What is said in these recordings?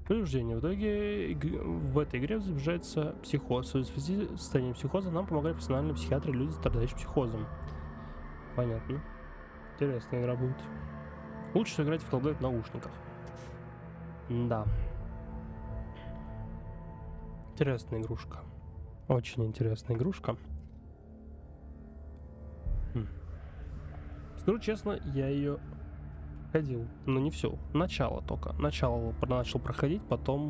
Предупреждение. В итоге в этой игре заблуждается психоз. В связи с состоянием психоза нам помогают профессиональные психиатры и люди, страдающие психозом. Понятно. Интересная игра будет. Лучше всего играть в Hellblade в наушниках. Да. Интересная игрушка. Очень интересная игрушка. Скажу честно, я ее ходил, но не все. Начало только. Начало начал проходить, потом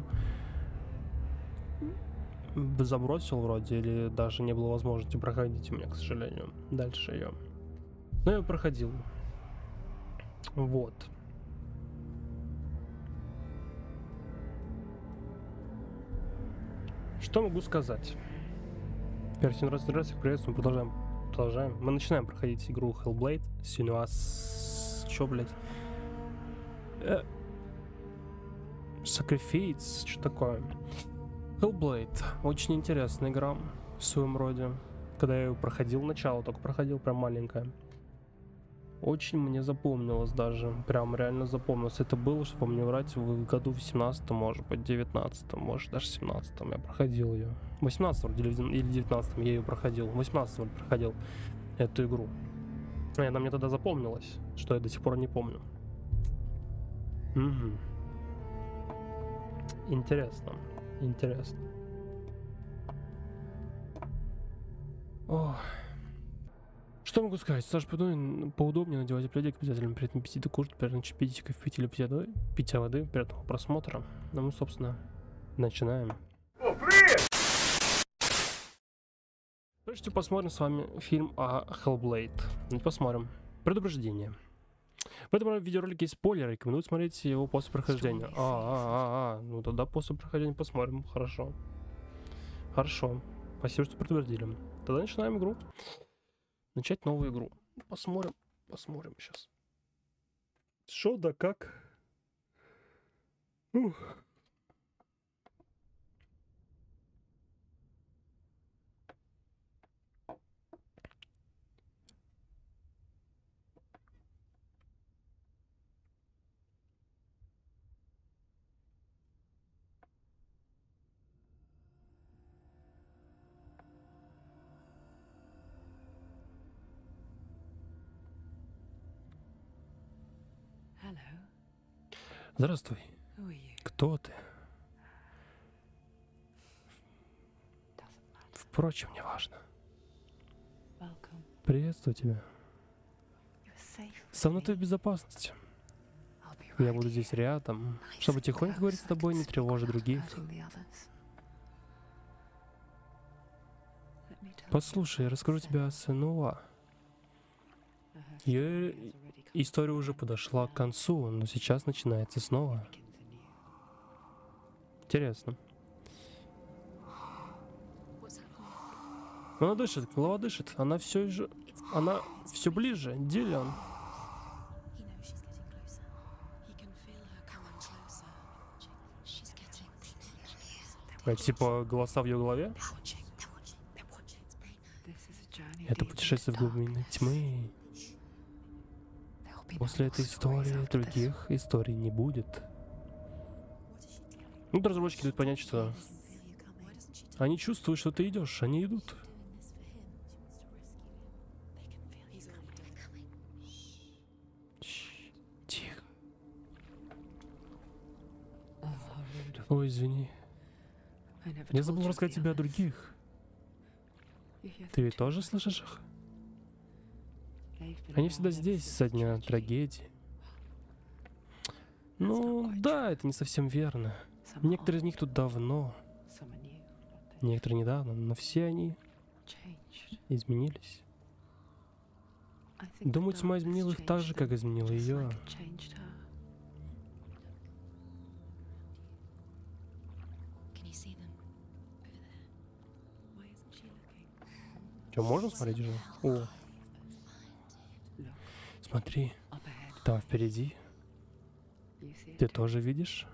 забросил вроде, или даже не было возможности проходить у меня, к сожалению, дальше ее. Но я проходил. Вот. Что могу сказать? Персин раз, приветствуем, продолжаем. Мы начинаем проходить игру Hellblade. Сегодня у вас... Чё, блядь? Sacrifice, что такое? Hellblade. Очень интересная игра в своем роде. Когда я ее проходил, начало только проходил, прям маленькое. Очень мне запомнилось даже. Прям реально запомнилось. Это было, чтобы мне врать, в году 18, может быть, 19, может даже 17 я проходил ее. 18 или 19 я ее проходил. 18 проходил эту игру. И она мне тогда запомнилась, что я до сих пор не помню. Угу. Интересно. Интересно. Ох. Что могу сказать? Саш, поудобнее надевать пледик, обязательно перед этим пить кушать, перед пить кофе или пить воды перед просмотром. Ну мы, собственно, начинаем. О, привет! Прежде посмотрим с вами фильм о Hellblade. Посмотрим. Предупреждение. В этом видеоролике есть спойлеры, рекомендую смотреть его после прохождения. Ну тогда после прохождения посмотрим. Хорошо. Хорошо. Спасибо, что предупредили. Тогда начинаем игру. Начать новую игру. Посмотрим сейчас. Шо да как? Ух. Здравствуй. Кто ты? Впрочем, не важно. Приветствую тебя. Со мной ты в безопасности. Я буду здесь рядом, чтобы тихонько говорить с тобой, не тревожа других. Послушай, я расскажу тебе о Сенуа. Ее история уже подошла к концу, но сейчас начинается снова. Интересно. Она дышит, голова дышит. Она все ближе. Дилиан. Типа голоса в ее голове? Это путешествие в глубины тьмы. После этой истории других историй не будет. Ну, разработчики дают понять, что они чувствуют, что ты идешь, они идут. Тихо. Ой, извини. Я забыл рассказать тебе о других. Ты ведь тоже слышишь их? Они всегда здесь со дня трагедии. Ну, да, это не совсем верно. Некоторые из них тут давно, некоторые недавно, но все они изменились. Думаю, тьма изменила их так же, как изменила ее. Что, можно смотреть уже? О. Смотри, там впереди. Ты тоже видишь?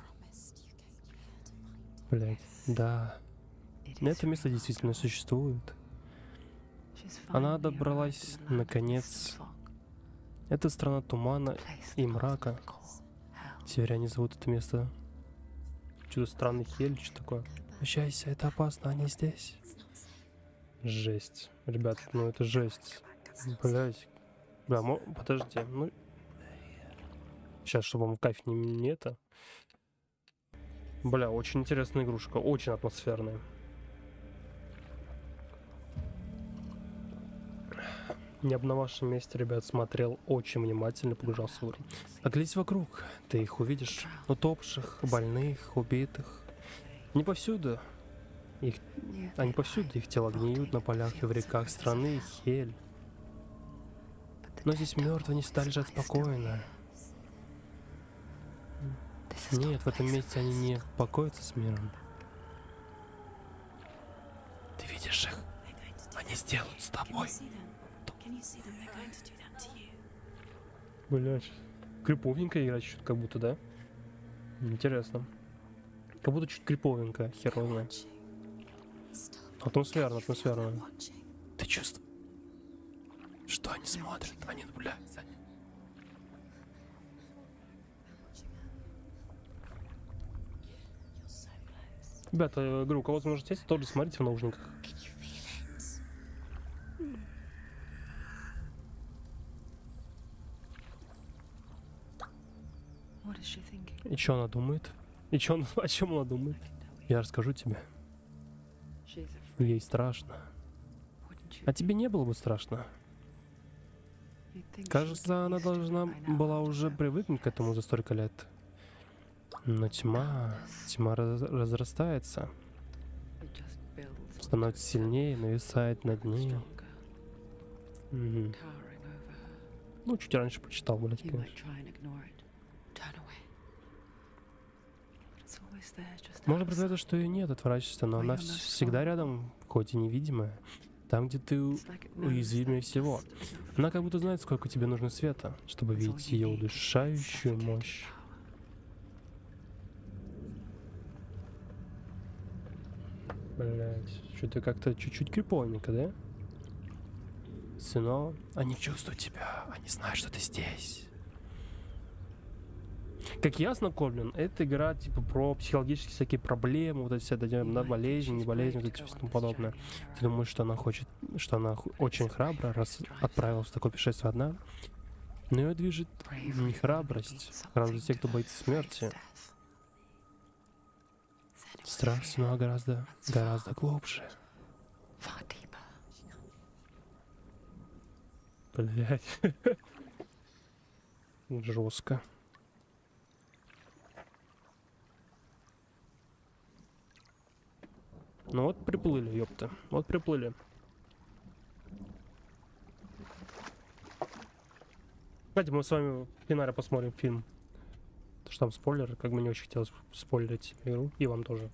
Блять, да. Это место действительно существует. Она добралась, наконец. Это страна тумана и мрака. Северяне зовут это место Что-то странный хель, что такое. Прощайся, это опасно, они здесь. Жесть. Ребят, ну это жесть. Блять. Бля, подожди, ну... Сейчас, чтобы вам кайф не это... Бля, очень интересная игрушка, очень атмосферная. Я бы на вашем месте, ребят, смотрел очень внимательно, погружался в игру. Оглянись вокруг, ты их увидишь. Утопших, больных, убитых. Не повсюду. Они повсюду, их тела гниют на полях и в реках страны Хель. Но здесь мертвые не всегда лежат спокойно. Нет, в этом месте они не покоятся с миром. Ты видишь их? Они сделают с тобой. Блять, криповенько играть чуть как будто, да? Интересно. Как будто чуть криповенько, херовно. Атмосферно, атмосферно. Ты чувствуешь, что они смотрят, они наблюдают за ним. Ребята, говорю, у кого возможность есть, тоже смотрите в наушниках. И что она думает? И чё о чем она думает? Я расскажу тебе. Ей страшно. А тебе не было бы страшно? Кажется, она должна была уже привыкнуть к этому за столько лет. Но тьма разрастается. Становится сильнее, нависает над ней. Ну, чуть раньше прочитал, блядь, конечно. Можно представить, что ее нет, отворачиваться, но она всегда рядом, хоть и невидимая. Там, где ты уязвимее всего. Она как будто знает, сколько тебе нужно света, чтобы видеть ее удушающую мощь. Блять, что-то как-то чуть-чуть криповенько, да? Сынок, они чувствуют тебя, они знают, что ты здесь. Как ясно, Коблин, эта игра типа про психологические всякие проблемы, вот эти все, да, болезни, не болезни, вот это все тому подобное. Ты думаешь, что она хочет, что она очень храбра, раз отправилась в такое путешествие одна? Но ее движет не храбрость, храбрость тех, кто боится смерти. Страх снова гораздо глубже. Блять. Жестко. Ну вот приплыли, ёпта. Вот приплыли. Давайте мы с вами в финале посмотрим фильм. Потому что там спойлеры, как бы не очень хотелось спойлерить игру. И вам тоже.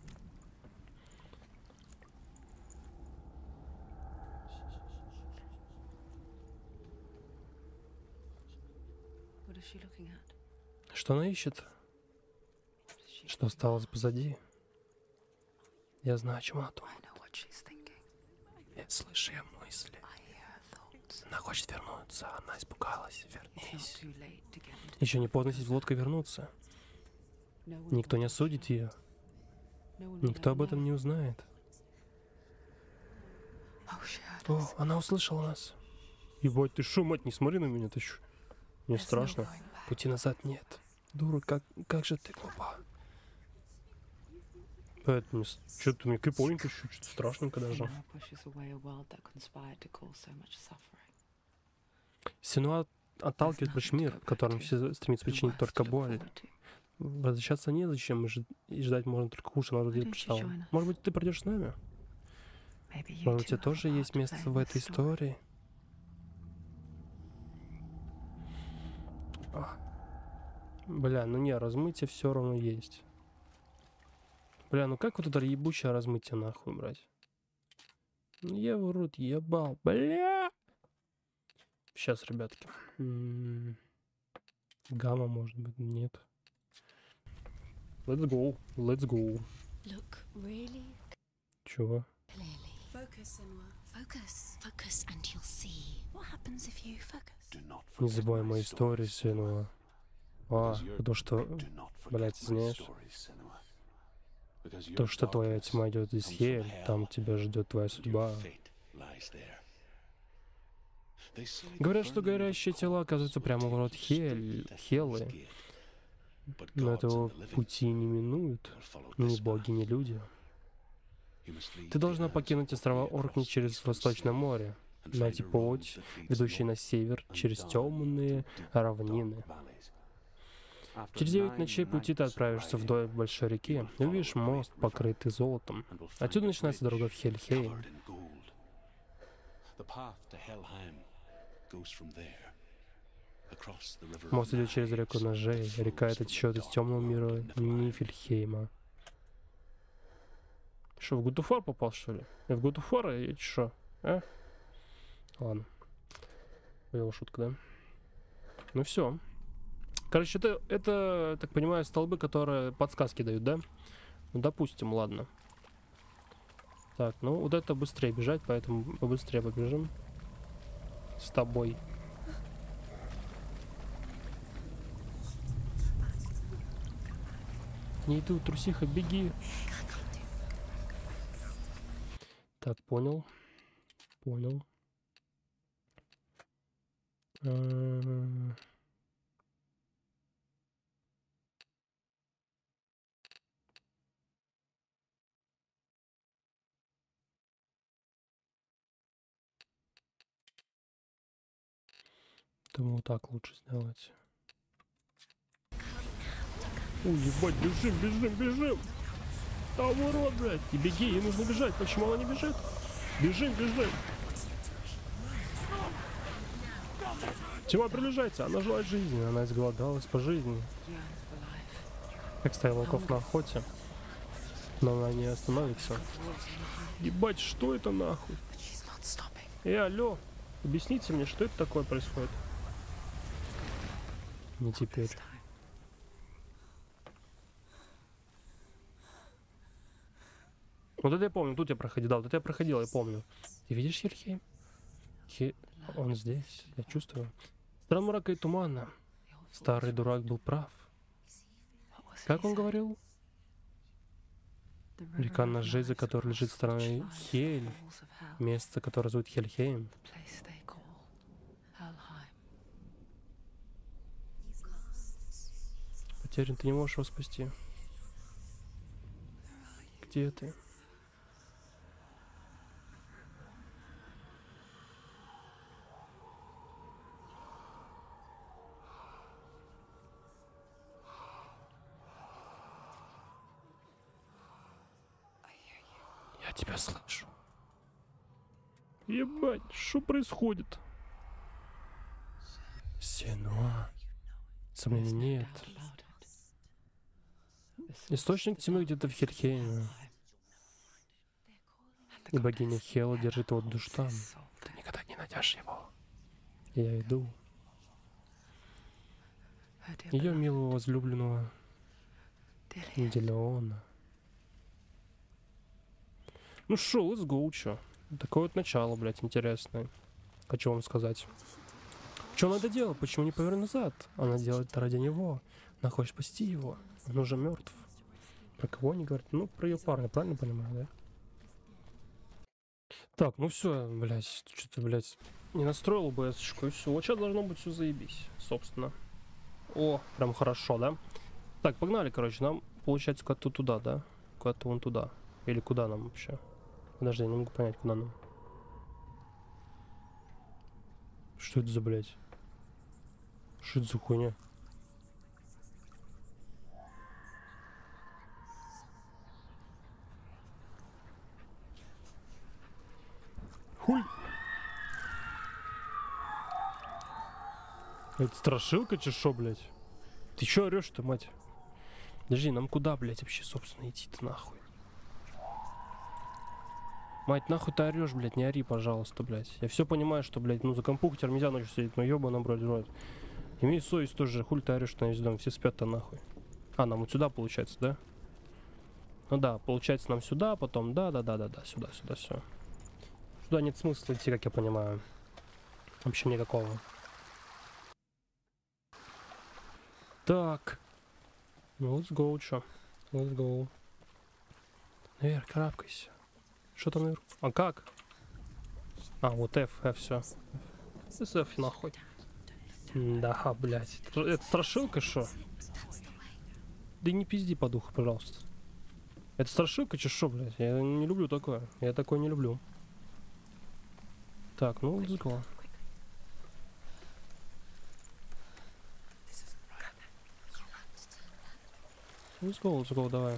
Что она ищет? Что осталось позади? Я знаю, о чем она думает. Я слышу ее мысли. Она хочет вернуться. Она испугалась. Вернись. Еще не поздно сесть в лодку и вернуться. Никто не осудит ее. Никто об этом не узнает. О, она услышала нас. Ебать, ты шо, мать, не смотри на меня, ты чё? Мне страшно. Пути назад нет. Дура, как же ты глупа. Поэтому что-то мне криповенько, что-то страшненько даже. Синуа отталкивает прочь мир, в котором все стремятся причинить только боль. Возвращаться незачем, и ждать можно только хуже, она вроде прочитала. Может быть, ты пройдешь с нами? Может быть, у тебя тоже есть место в этой истории? Бля, ну не, размытие все равно есть. Бля, ну как вот это ебучее размытие нахуй брать? Я в рот ебал, бля. Сейчас, ребятки. Гамма, может быть, нет. Let's go, let's go. Look really Чего? clearly. Focus, Senua. Focus, and you'll see. What happens if you focus? Не забывай мои истории, Синуа. А, потому что, блядь, извиняешь. То, что твоя тьма идет из Хель, там тебя ждет твоя судьба. Говорят, что горящие тела оказываются прямо в рот Хелы, но этого пути не минуют ни боги, ни люди. Ты должна покинуть острова Оркни через Восточное море, найти путь, ведущий на север, через темные равнины. Через 9 ночей пути ты отправишься вдоль большой реки и увидишь мост, покрытый золотом. Отсюда начинается дорога в Хельхейм. Мост идет через реку Ножей. Река эта течет из темного мира Нифельхейма. Что, в Гутуфар попал, что ли? Я в Гутуфара и что? А? Ладно. Понял шутка, да? Ну все. Короче, это, так понимаю, столбы, которые подсказки дают, да? Ну, допустим, ладно. Так, ну вот это быстрее бежать, поэтому побыстрее побежим. С тобой. Не иду, трусиха, беги. Так, понял. Понял. Думаю, так лучше сделать. Ой, ебать, бежим, бежим, бежим! Там урод, блядь! И беги, ей нужно бежать. Почему она не бежит? Бежим, бежим! Тьма, приближается, она желает жизни, она изголодалась по жизни. Как стая волков на охоте. Но она не остановится. Ебать, что это нахуй? Алло, объясните мне, что это такое происходит? Не теперь. Вот это я помню, тут я проходил, да, вот это я проходил, я помню. Ты видишь Хельхейм? Он здесь, я чувствую. Страна мрака и тумана. Старый дурак был прав. Как он говорил? Река Ножей, за которой лежит страна Хель. Место, которое зовут Хельхейм. Потерян, ты не можешь его спасти. Где ты? Я тебя слышу. Ебать, что происходит? Сенуа. Сомнений нет. Источник тьмы где-то в Хельхейме. И богиня Хела держит его душ там. Ты никогда не найдешь его. Я иду. Ее милого возлюбленного Делеона. Ну шо, let's go, чё. Такое вот начало, блядь, интересное. Хочу вам сказать. Что надо делать? Почему не повернуть назад? Она делает это ради него. Она хочет спасти его. Он уже мертв. Про кого они говорят? Ну, про ее парня, правильно понимаю, да? Так, ну все, блядь, что-то, блядь, не настроил ОБС-очку и все. Вот сейчас должно быть все заебись, собственно. О, прям хорошо, да? Так, погнали, короче, нам, получается, куда-то туда, да? Куда-то вон туда. Или куда нам вообще? Подожди, я не могу понять, куда нам. Что это за, блядь? Что это за хуйня? Хуй! Это страшилка, че шо, блядь? Ты чё орёшь-то, мать? Подожди, нам куда, блядь, вообще, собственно, идти-то нахуй? Мать, нахуй ты орёшь, блядь, не ори, пожалуйста, блядь. Я все понимаю, что, блядь, ну за компьютер нельзя ночью сидеть, но ёбаный рот. Имей совесть тоже, хуй ты орёшь на весь дом, все спят-то нахуй. А, нам вот сюда получается, да? Ну да, получается нам сюда, потом да, сюда, все. Сюда нет смысла идти, как я понимаю. Вообще никакого. Так. Ну, let's go, чё. Let's go. Наверх, карабкайся. Что там наверху? А как? А, вот F, все. F нахуй. Да, блядь. Это страшилка, шо? Да не пизди по духу, пожалуйста. Это страшилка, шо, блядь? Я не люблю такое. Я такое не люблю. Так, ну, let's go. Let's go, давай.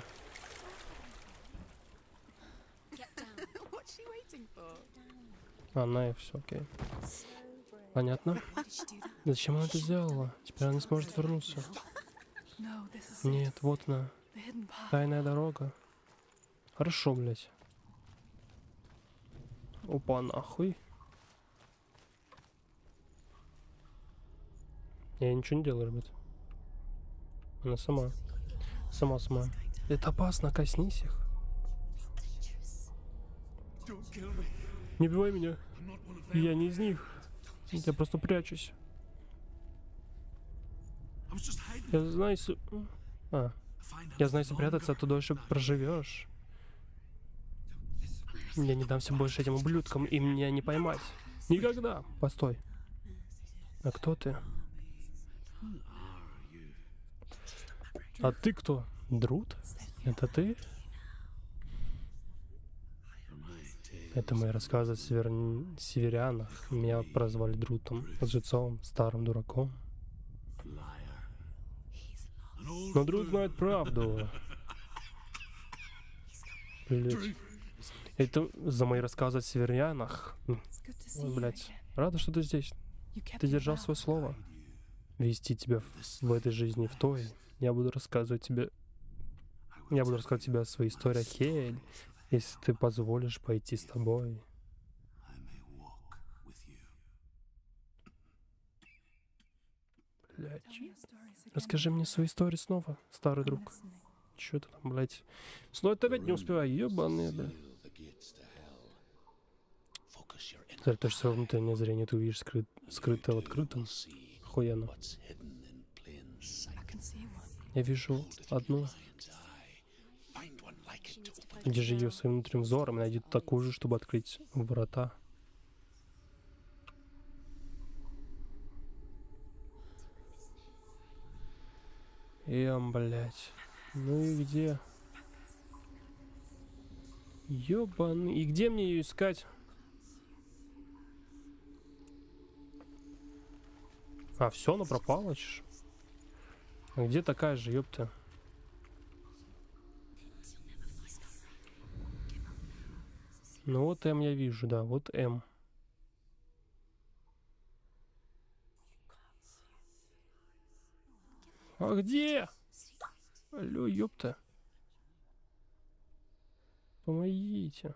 А, на F, все, окей. Понятно. Зачем она это сделала? Теперь она не сможет вернуться. Нет, вот она. Тайная дорога. Хорошо, блядь. Опа, нахуй. Я ничего не делаю, ребят. Она сама. Сама. Это опасно, коснись их. Не убивай меня. Я не из них. Я просто прячусь. Я знаю, если прятаться, то дольше проживешь. Я не дамся больше этим ублюдкам, и меня не поймать. Никогда. Постой. А кто ты? А ты кто? Друт? Это ты? Это мои рассказы о северянах. Меня прозвали Друтом, лжецом, старым дураком. Но Друт знает правду. Блять. Это за мои рассказы о северянах. Блять. Рада, что ты здесь. Ты держал свое слово. Вести тебя в этой жизни, в той. Я буду рассказывать тебе о своей истории, Хель, если ты позволишь пойти с тобой. Блять. Расскажи мне свою историю снова, старый друг. Чё ты там, блять? Снова опять не успеваю, ебаные, блядь. Сосредоточь свое внутреннее зрение, ты увидишь скрытое в открытом. Охуенно. Я вижу одну. Держи ее своим внутренним взором и найди такую же, чтобы открыть врата. Блять. Ну и где? Ёбан. И где мне ее искать? А, все, она пропала, чеш. А где такая же, ёпта? Ну вот М я вижу, да, вот М. А где? Алло, ёпта. Помогите.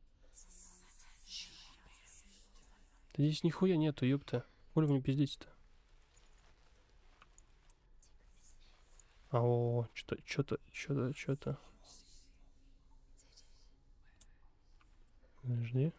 Да здесь нихуя нету, ёпта. Хули вы мне пиздите-то? А, что-то. Подожди.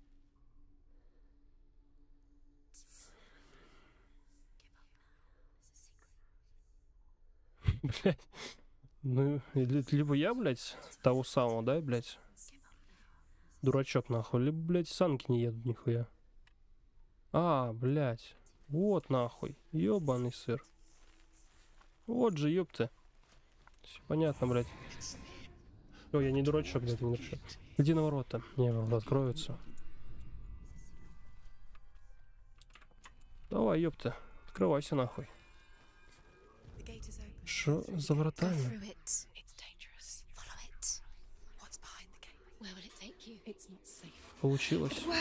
Блять. Ну, либо я, блядь, того самого, да, блядь? Дурачок, нахуй. Либо, блядь, санки не едут нихуя. А, блядь. Вот, нахуй. Ёбаный сыр. Вот же, ёпта. Все понятно, блядь. О, я не дурачок, блядь, не дурачок. Иди на ворота. Не, ворота откроются. Давай, ёпта. Открывайся, нахуй. Что за вратами? Получилось.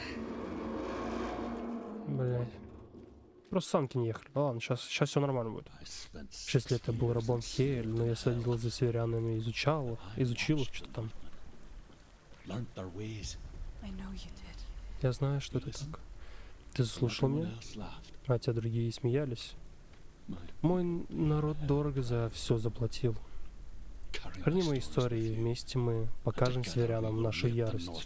Блядь. Просто санки не ехали. Ладно, сейчас все нормально будет. 6 лет я был рабом Хель, но я следил за северянами, изучил их, что там. Я знаю, что это так. Ты заслушал меня? Хотя другие смеялись. Мой народ дорого за все заплатил. Храни мои истории, вместе мы покажем северянам нашу ярость.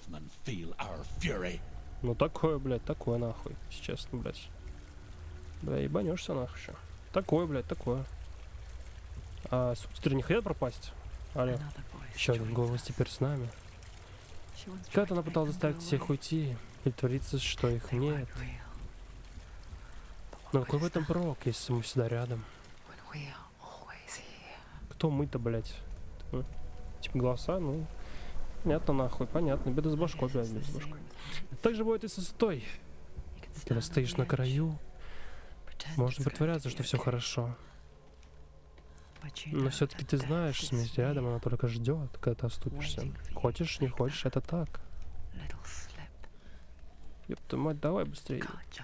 Ну такое, блядь, такое нахуй, если честно, блядь. Бля, ебанешься нахуй еще. Такое, блядь, такое. А субтитры не хотят пропасть? Алло. Еще один голос теперь с нами. Когда-то она пыталась заставить всех уйти, и творится, что их нет. Но какой в этом прок, если мы всегда рядом? Кто мы-то, блядь? Типа голоса, ну... Понятно, нахуй, понятно. Беда с башкой, блядь, беда с башкой. Так же будет и с высотой. Когда стоишь на краю, можно притворяться, что все хорошо. Но все-таки ты знаешь, смерть рядом, она только ждет, когда ты оступишься. Хочешь, не хочешь, это так. Ёпта мать, давай быстрее.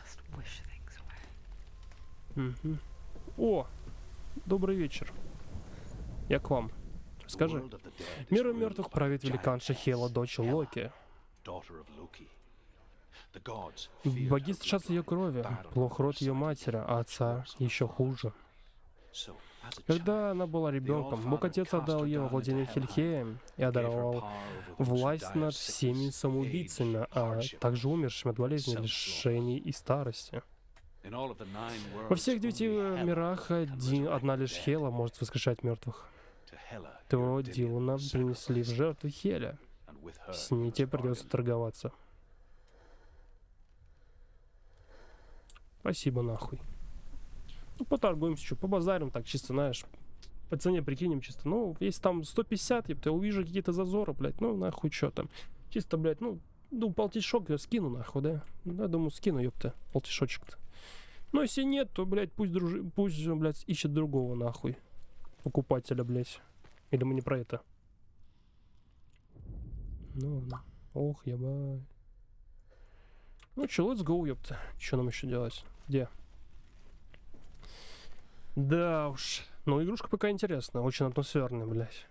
Угу. О! Добрый вечер. Я к вам. Скажи. Миром мертвых правит великанша Хела, дочь Локи. Боги страшатся ее крови, плох род ее матери, а отца еще хуже. Когда она была ребенком, Бог Отец отдал ее во владение Хельхеем и одаровал власть над всеми самоубийцами, а также умершими от болезней, лишений и старости. Во всех 9 мирах одна лишь Хела может воскрешать мертвых. Твоего Дилана принесли в жертву Хеля. С ней тебе придется торговаться. Спасибо, нахуй. Ну, поторгуемся, что, побазарим так, чисто, знаешь, по цене прикинем чисто. Ну, если там 150, я увижу какие-то зазоры, блядь, ну, нахуй, что там. Чисто, блядь, ну, полтишок я скину, нахуй, да? Я думаю, скину, ёпта, полтишочек-то. Ну, если нет, то, блядь, пусть, блядь, ищет другого, нахуй, покупателя, блядь. Или мы не про это? Ну, ох, ебай. Ну, чё, let's go, ёпта. Что нам еще делать? Где? Да уж. Ну, игрушка пока интересная. Очень атмосферная, блядь.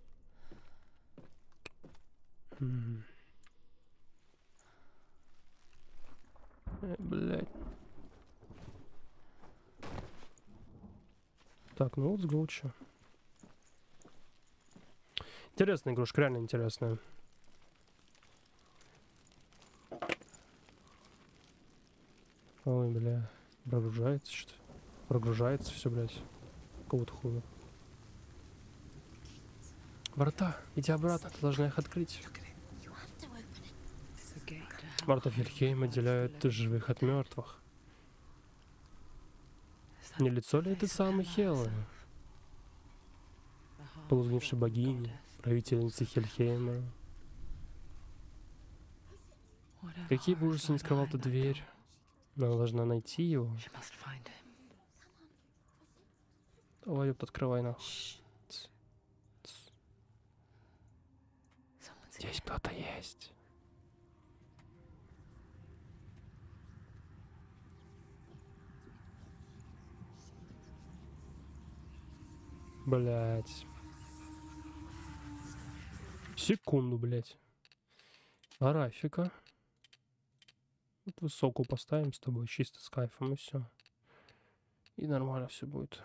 Блядь. Так, ну, let's go, чё. Интересная игрушка, реально интересная. Ой, бля. Прогружается что-то. Прогружается все, блядь. Какого-то хуя. Врата, иди обратно, ты должна их открыть. Врата Хельхейма отделяют живых от мертвых. Не лицо ли это самый Хела? Полузгнившей богини, правительницы Хельхейма. Какие бы ужасы ни скрывал эту дверь, но она должна найти его. Давай, ёпт, открывай нахуй. Здесь кто-то есть. Блять. Секунду, блять. Арафика. Вот высокую поставим с тобой, чисто с кайфом, и все. И нормально все будет.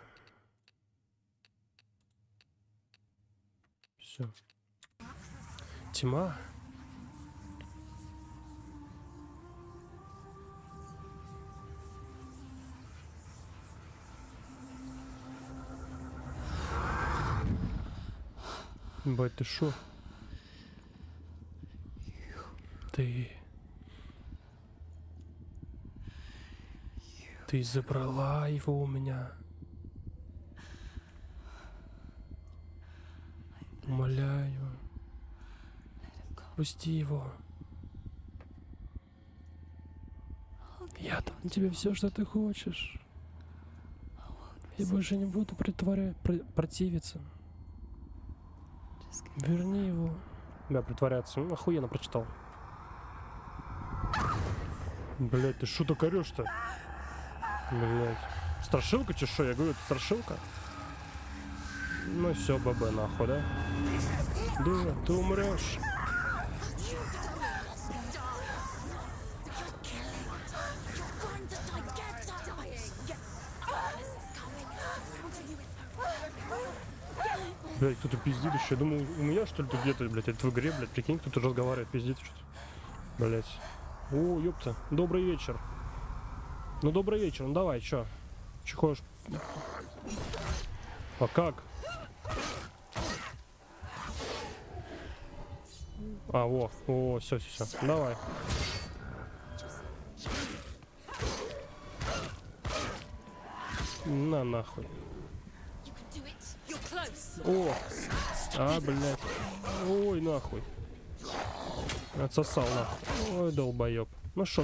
Все. Тьма. Бать, ты шо? Ты забрала его у меня. Умоляю. Пусти его. Я дам тебе все, что ты хочешь. Я больше не буду противиться. Верни его. Да, притворяться. Ну, охуенно прочитал. Блять, ты шо так орёшь-то? Блять. Страшилка, че шо? Я говорю, это страшилка? Ну все, ББ нахуй, да? Да, ты умрешь. Блять, кто-то пиздит еще. Я думаю, у меня что ли тут где-то, блять, это в игре, блять, прикинь, кто-то разговаривает, пиздит что-то. Блять. О, ёпта. Добрый вечер. Ну, добрый вечер. Ну, давай, чё? Чё хочешь? А как? А, о, все. Давай. На нахуй. О, блядь. Ой, нахуй. Отсосал нахуй. Ой, долбоеб. Ну шо.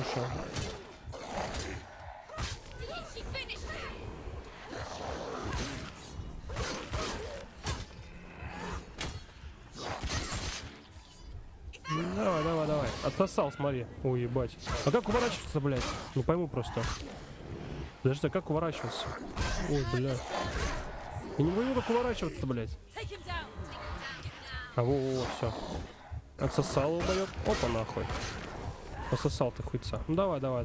Давай. Отсосал, смотри. Ой, ебать. А как уворачиваться, блядь? Не пойму просто. Подожди, а как уворачиваться? Ой, блядь. Я не пойму, как уворачиваться, блядь. А, все. Отсосал, долбоеб. Опа, нахуй. Пососал ты хуйца. Ну давай. Ну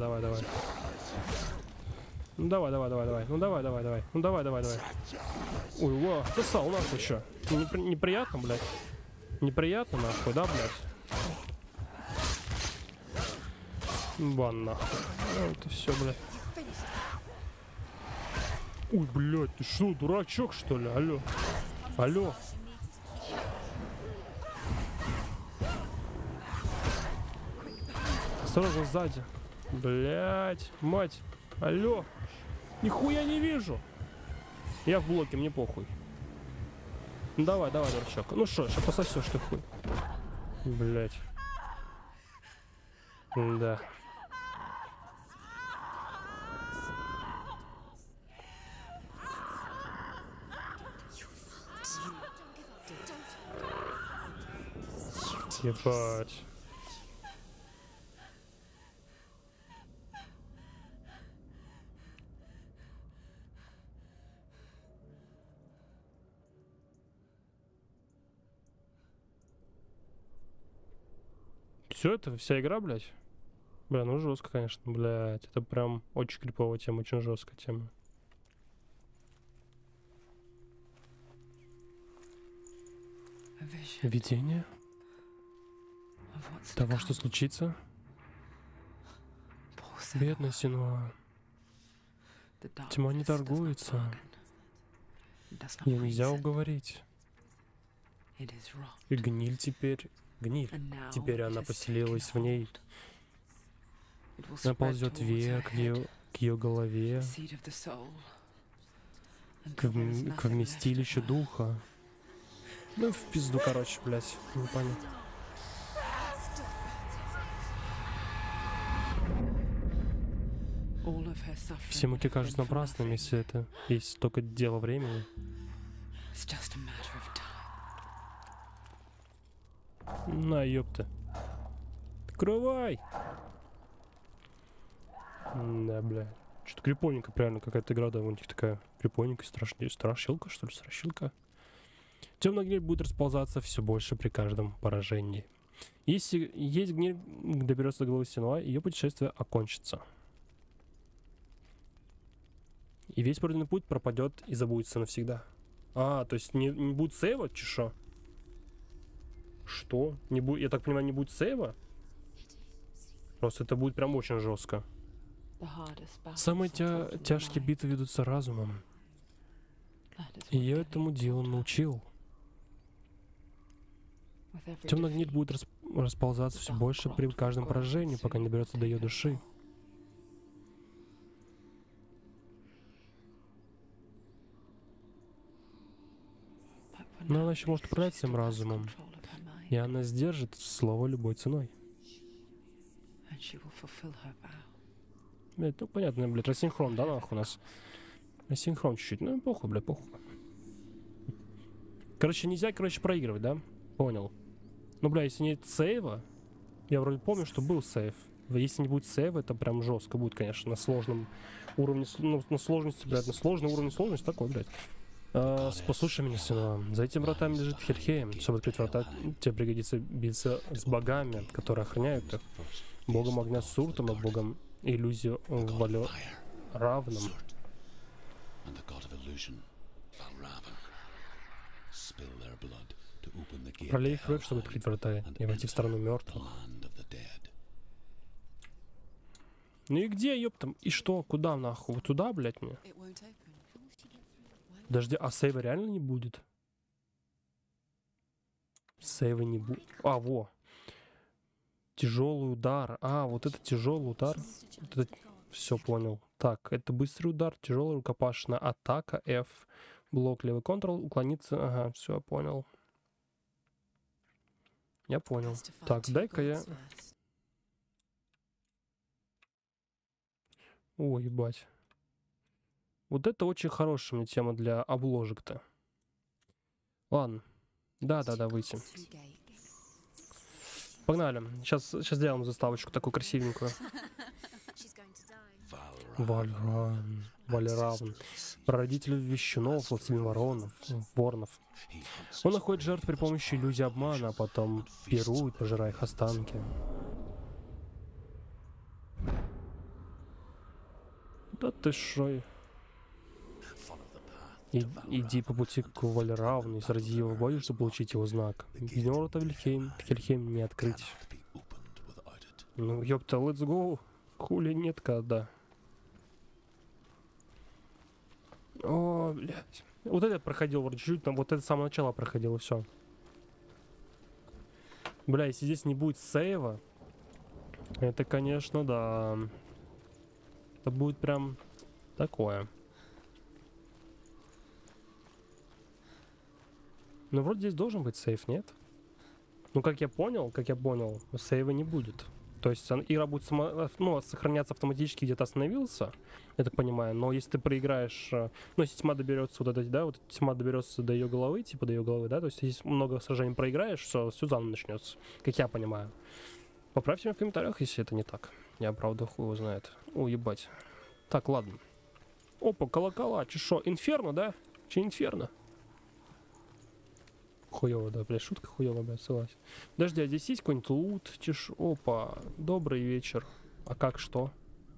давай. Ой, во, отсосал, нахуй, чё? Неприятно, блядь. Неприятно, нахуй, да, блядь? Бан, нахуй. Ну, это все, блядь. Ой, блядь, ты что, дурачок, что ли? Алло. Осторожно, сзади. Блядь, мать. Алло. Нихуя не вижу. Я в блоке, мне похуй. Ну давай, дурачок. Ну что, сейчас пососешь ты хуй. Блядь. Да. Ебать. Все, это вся игра, блядь? Бля, ну жестко, конечно, блядь. Это прям очень криповая тема, очень жесткая тема. Видение того, что случится. Бедная Синуа. Тьма не торгуется. Ее нельзя уговорить. И гниль теперь... Теперь она поселилась в ней. Она ползет вверх к ее голове. К вместилищу духа. Ну в пизду, короче, блядь. Не понял. Все муки кажутся напрасными, если это есть только дело времени. На, ёпта. Открывай! Да, бля. Что-то крепоненько, правильно, какая-то игра, да, у них такая крепоненькая, страшилка, что ли, страшилка. Темная гниль будет расползаться все больше при каждом поражении. Если есть гниль доберется до головы Синуа, ее путешествие окончится. И весь пройденный путь пропадет и забудется навсегда. А, то есть не будет сейва, чешо? Что? Я так понимаю, не будет сейва? Просто это будет прям очень жестко. Самые тяжкие битвы ведутся разумом. И я этому делу научил. Темная гниль будет расползаться все больше при каждом поражении, пока не доберется до ее души. Но она еще может управлять своим разумом. И она сдержит слово любой ценой. Блядь, ну понятно, блядь, рассинхрон, да, нахуй у нас? Рассинхрон чуть-чуть, ну похуй, блядь, похуй. Короче, нельзя, проигрывать, да? Понял. Ну, бля, если нет сейва, я вроде помню, что был сейв. Если не будет сейва, это прям жестко будет, конечно, на сложном уровне, ну, на сложности, блядь, на сложном уровне сложности такой, блядь. Послушай меня, Синуа. За этими вратами лежит Хельхейм. Чтобы открыть врата, тебе пригодится биться с богами, которые охраняют их. Богом огня Суртом и богом иллюзии Валё равным. Пролей их кровь, чтобы открыть врата и войти в страну мертвых. Ну и где, ёптам? И что? Куда нахуй? Вот туда, блядь, мне? Подожди, а сейва реально не будет? Сейва не будет. А, во. Тяжелый удар. А, вот это тяжелый удар. Вот это... Все понял. Так, это быстрый удар, тяжелая рукопашная атака, F. Блок, левый контрол, уклониться. Ага, все, понял. Я понял. Так, дай-ка я... О, ебать. Вот это очень хорошая мне тема для обложек-то. Ладно. Да-да-да, выйти. Погнали. Сейчас сделаем заставочку такую красивенькую. Вальран. Вальравн. Прародитель вещунов, властелин воронов. Он находит жертв при помощи иллюзии обмана, а потом пирует, пожирая их останки. Да ты шо? Иди по пути к Вальравну и срази его в бою, чтобы получить его знак. Без него рота Хельхейм не открыть. Ну, ёпта, let's go. Хули нет когда. О, блядь. Вот это проходил вроде чуть-чуть, там вот это с самого начала проходило, все. Бля, если здесь не будет сейва, это, конечно, да. Это будет прям такое. Ну, вроде здесь должен быть сейв, нет? Ну, как я понял, сейва не будет. То есть игра будет сохраняться автоматически, где-то остановился, я так понимаю. Но если ты проиграешь, ну, если тьма доберется вот этой, да, вот тьма доберется до ее головы, типа до ее головы, да, то есть если много сражений проиграешь, все заново начнется, как я понимаю. Поправьте меня в комментариях, если это не так. Я, правда, хуй его знает. О, ебать. Так, ладно. Опа, колокола. Че шо, инферно, да? Че инферно? Хуёво, да, блядь, шутка хуёво, блядь, согласен. Подожди, а здесь есть какой-нибудь лут? Чеш... Опа, добрый вечер. А как что?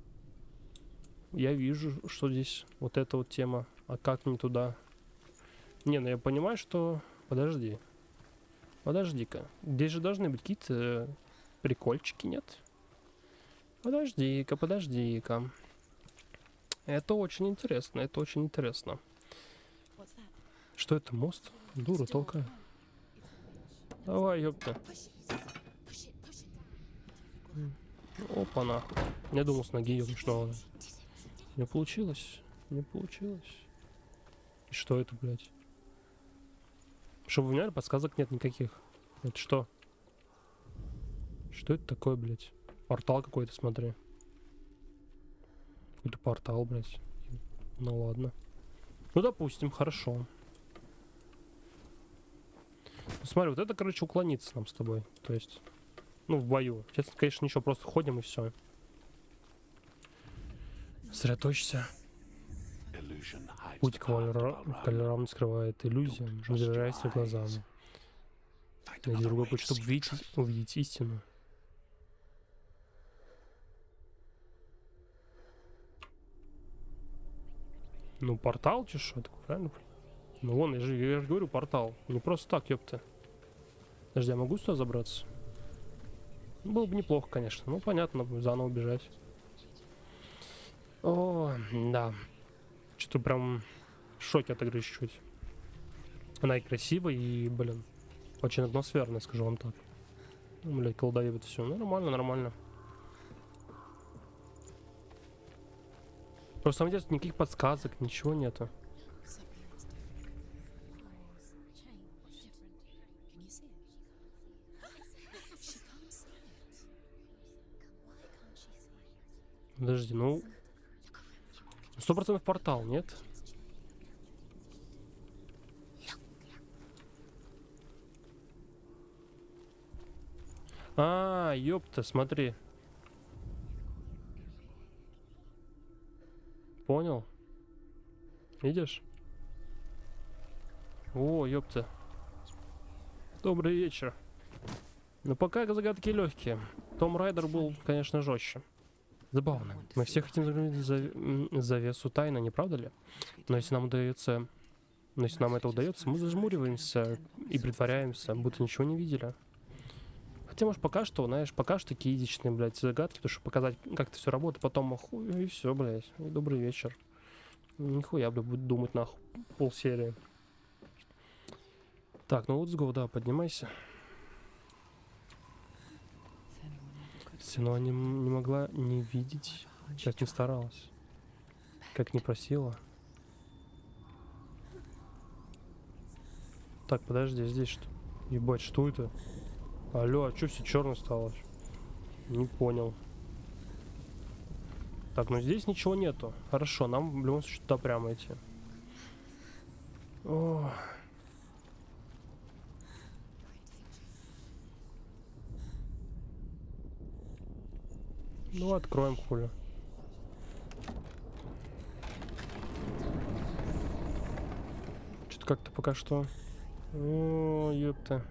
Я вижу, что здесь вот эта вот тема. А как не туда? Не, ну я понимаю, что... Подожди. Подожди-ка. Здесь же должны быть какие-то прикольчики, нет? Подожди-ка, подожди-ка. Это очень интересно, это очень интересно. Что это, мост? Дура толкает. Давай, ёпта. Опа, нахуй. Я думал, с ноги ёбнешь, но... Не получилось. Не получилось. И что это, блядь? Чтобы вы поняли, подсказок нет никаких. Это что? Что это такое, блядь? Портал какой-то, смотри. Какой-то портал, блядь. Ну ладно. Ну, допустим, хорошо. Ну, смотри, вот это, короче, уклониться нам с тобой. То есть, ну, в бою. Сейчас, конечно, ничего, просто ходим и все. Сосредоточься. Путь к Вальравну скрывает иллюзия. Не доверяйся глазам. Найди другой путь, чтобы увидеть истину. Ну, портал, че что, правильно? Ну, вон, я же говорю, портал. Не просто так, ёпта. Подожди, я могу сюда забраться? Было бы неплохо, конечно. Ну, понятно, заново бежать. О, да. Что-то прям в шоке от игры чуть-чуть. Она и красивая, и, блин, очень атмосферная, скажу вам так. Ну, блядь, колдоебит все. Ну, нормально, нормально. Просто там нет никаких подсказок, ничего нету. Подожди, ну... 100% портал, нет? А, ёпта, смотри. Понял? Видишь? О, ёпта. Добрый вечер. Ну пока загадки легкие. Том Райдер был, конечно, жестче. Забавно. Мы все хотим заглянуть завесу тайны, не правда ли? Но если нам удается... Но если нам это удается, мы зажмуриваемся и притворяемся, будто ничего не видели. Хотя, может, пока что, знаешь, пока что такие изичные, блядь, загадки, потому что показать, как это все работает, потом, и все, блядь, и добрый вечер. Нихуя, блядь, буду думать, нахуй, полсерии. Так, ну let's go, да, поднимайся. Стена не могла не видеть, как не старалась, как не просила. Так, подожди, здесь что? Ебать, что это? Алло, а что все черное стало? Не понял. Так, ну здесь ничего нету. Хорошо, нам в любом случае туда прямо идти. О. Ну, откроем хули. Что-то как-то пока что... О, ёпта.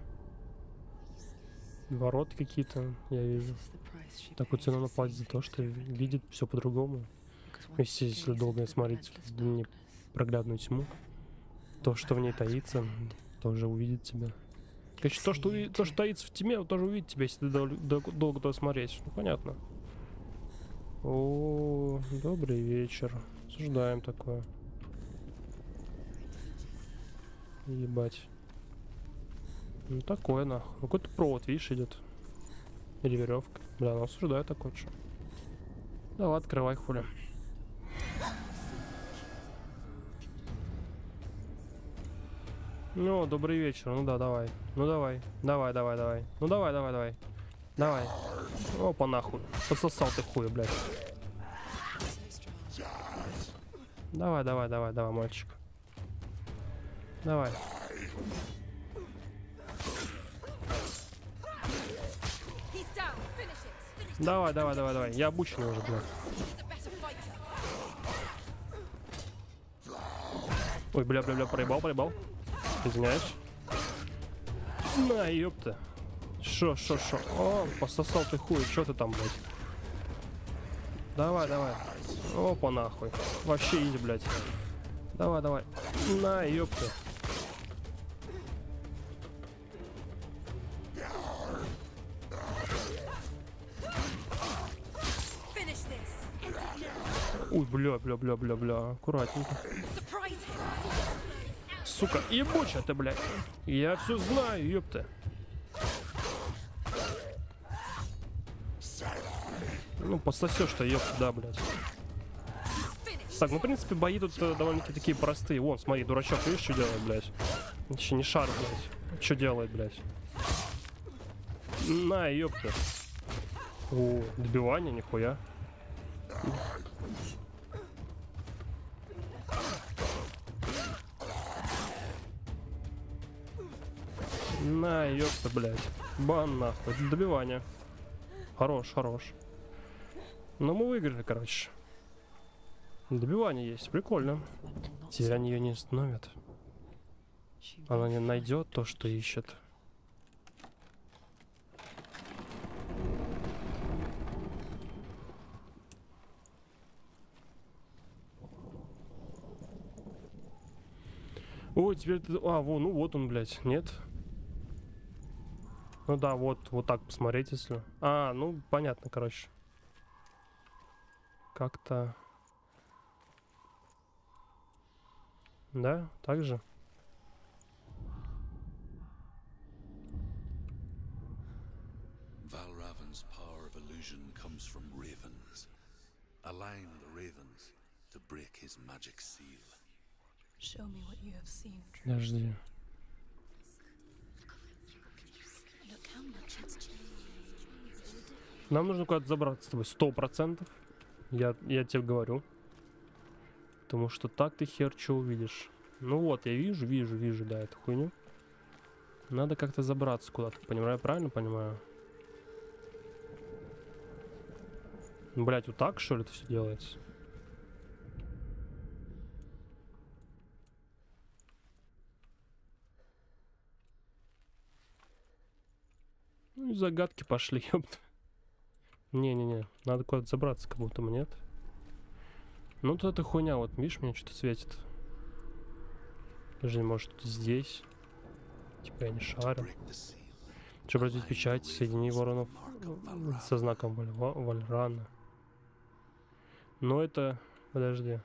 Ворота какие-то, я вижу. Такую цену она платит за то, что видит все по-другому. Если долго смотреть в непроглядную тьму, то, что в ней таится, тоже увидит тебя. Короче, то, что таится в тьме, тоже увидит тебя, если ты долго туда смотреть. Ну, понятно. О, добрый вечер. Осуждаем такое. Ебать. Ну такое нахуй. Какой-то провод, видишь, идет. Или веревка. Бля, ну осуждаю такое что. Давай, открывай хули. Ну, добрый вечер. Ну да, давай. Ну давай. Давай. Ну давай. Давай. Опа, нахуй. Пососал ты хуя, блядь. Давай, мальчик. Давай. Давай. Я обученный уже, блядь. Ой, бля, проебал. Извиняюсь. На, ёпта. Шо. О, пососал ты хуй. Чё ты там, блядь? Давай. Опа, нахуй. Вообще изи, блядь. Давай. На, ёпта. Ой, бля. Аккуратненько. Сука, ебучая ты, блядь. Я все знаю, ёпта. Ну, пососешь-то, ёпта, да, блядь. Так, ну, в принципе, бои тут довольно-таки такие простые. Вон, смотри, дурачок, видишь, что делает, блядь? Еще не шар, блядь. Что делает, блядь? На, ёпта. О, добивание, нихуя. На, ёпта, блядь. Бан, нахуй. Это добивание. Хорош. Но мы выиграли, короче. Добивание есть, прикольно. Теперь они ее не остановят. Она не найдет то, что ищет. Ой, теперь ты... А, вон, ну вот он, блядь. Нет? Ну да, вот так посмотреть, если... А, ну, понятно, короче. Как-то... Да, так же. Valravan's power of illusion comes from ravens. Align the ravens to break his magic seal. Show me what you have seen. Подожди. Look how much it's changed. Нам нужно куда-то забраться с тобой 100%. Я тебе говорю. Потому что так ты хер что увидишь. Ну вот, я вижу, да, эту хуйню. Надо как-то забраться куда-то, понимаю, правильно понимаю? Блять, вот так, что ли, это все делается? Ну и загадки пошли, ёпта. Не-не-не, надо куда-то забраться, как будто нет. Ну тут эта хуйня, вот видишь, мне что-то светит. Даже может здесь. Типа я не шарю. Чтобы развить печать, соедини воронов со знаком Вальрана. Но это... Подожди.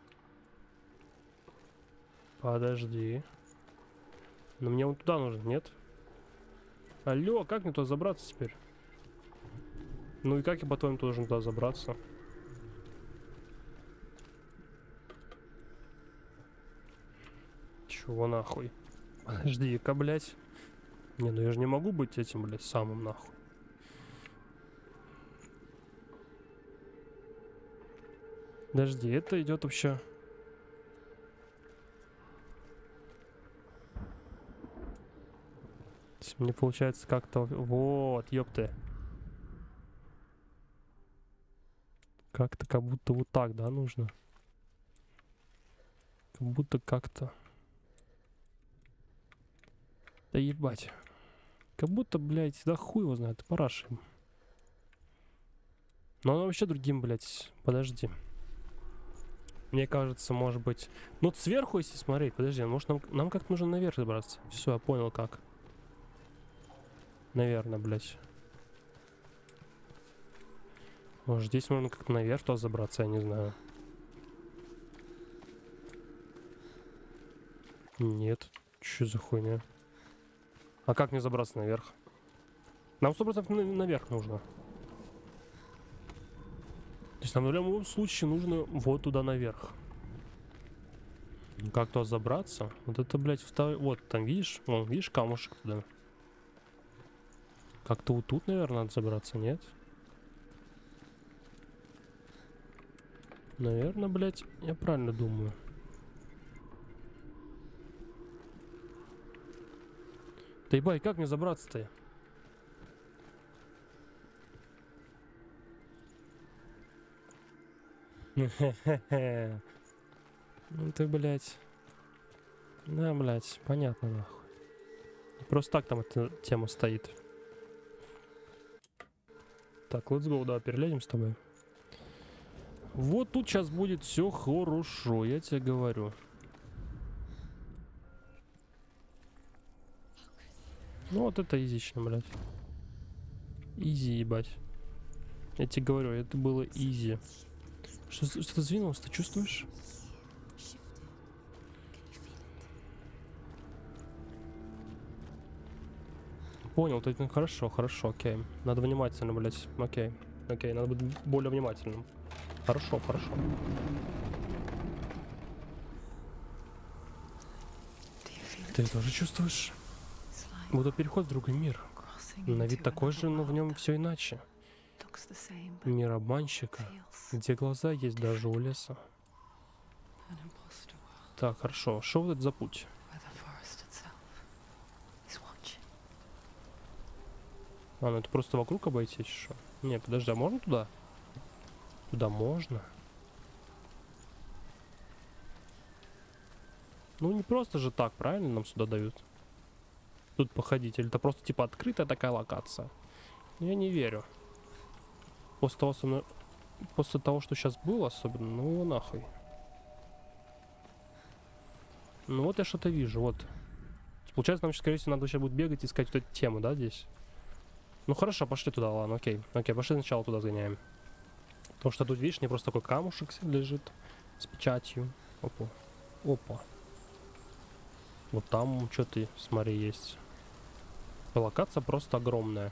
Но мне вот туда нужно, нет? Алло, как мне туда забраться теперь? Ну и как я по-твоему должен туда забраться? Чего нахуй? Подожди-ка, блядь. Не, ну я же не могу быть этим, блядь, самым нахуй. Подожди, это идет вообще... Мне получается как-то... Вот, ёпты. Как-то как будто вот так, да, нужно? Как будто как-то... Да ебать. Как будто, блядь, да хуй его знает, парашим. Но оно вообще другим, блядь. Подожди. Мне кажется, может быть... Ну, вот сверху, если смотреть, подожди, может нам как-то нужно наверх забраться. Все, я понял, как. Наверное, блядь. Может, здесь можно как-то наверх туда забраться, я не знаю. Нет. Что за хуйня? А как мне забраться наверх? Нам 100% наверх нужно. То есть нам в любом случае нужно вот туда наверх. Как туда забраться? Вот это, блядь, вот там, видишь? Вон, видишь камушек туда? Как-то вот тут, наверное, надо забраться, нет? Наверное, блядь, я правильно думаю. Да ебать, как мне забраться-то? Ну ты, блядь. Да, блядь, понятно, нахуй. Просто так там эта тема стоит. Так, let's go, да, перелезем с тобой. Вот тут сейчас будет все хорошо, я тебе говорю. Ну вот это изично, блядь. Изи, ебать. Я тебе говорю, это было изи. Что-то сдвинулось, ты чувствуешь? Понял, ты, ну, хорошо, хорошо, окей. Надо внимательно, блядь. Окей, окей, надо быть более внимательным. Хорошо, хорошо. Ты тоже чувствуешь? Будто переход в другой мир. На вид такой же, но в нем все иначе. Мир обманщика, где глаза есть даже у леса. Так, хорошо. Что вот это за путь? А, ну это просто вокруг обойти, что? Не, подожди, а можно туда? Туда можно? Ну не просто же так, правильно нам сюда дают? Тут походить, или это просто типа открытая такая локация? Я не верю. После того, что сейчас было особенно, ну нахуй. Ну вот я что-то вижу, вот. Получается, нам сейчас, скорее всего, надо сейчас будет бегать и искать вот эту тему, да, здесь? Ну хорошо, пошли туда, ладно, окей. Окей, пошли сначала туда сгоняем. Потому что тут, видишь, не просто такой камушек лежит с печатью. Опа. Опа. Вот там что-то, смотри, есть. Локация просто огромная.